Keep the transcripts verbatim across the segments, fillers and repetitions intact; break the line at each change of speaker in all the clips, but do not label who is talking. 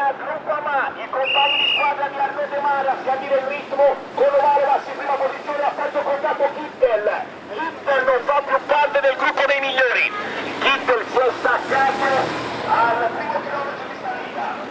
al gruppo A M A, i compagni di squadra di Arno De Mara, si avvia il ritmo, Conovale in prima posizione, ha fatto contatto Kittel. Kittel non fa più parte del gruppo dei migliori. Kittel si è staccato al primo chilometro di salita.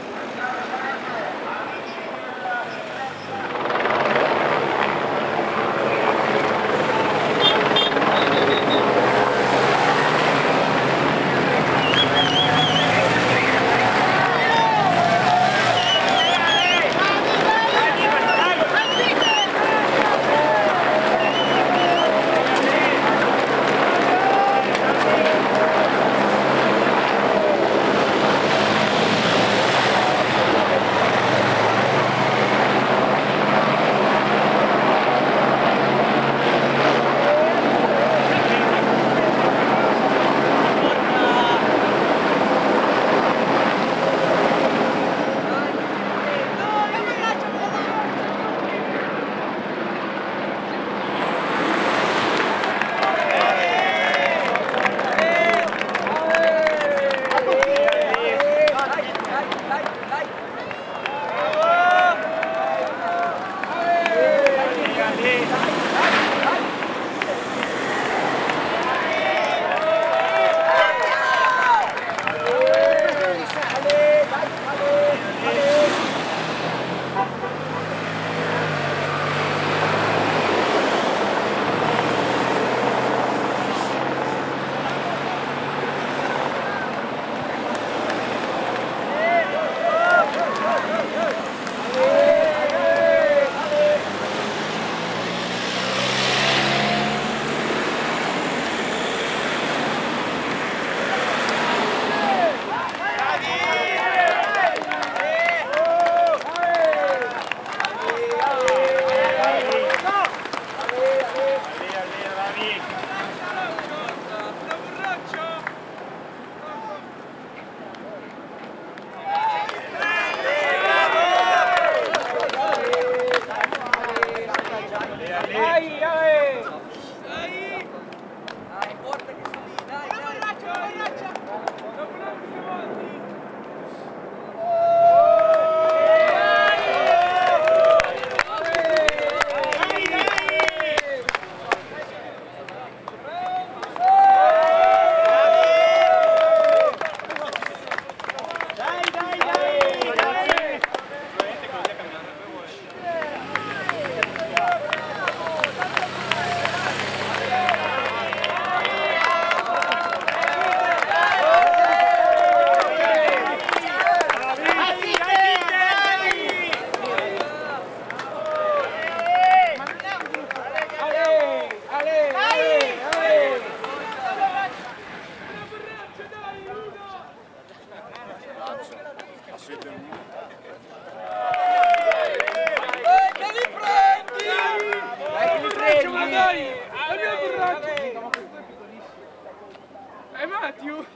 È Matthew!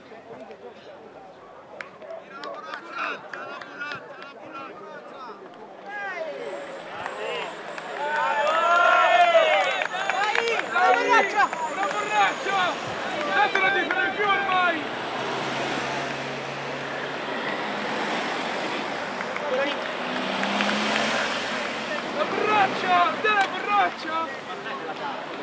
Una borraccia! Datela di fare più ormai! La borraccia! Dai la borraccia!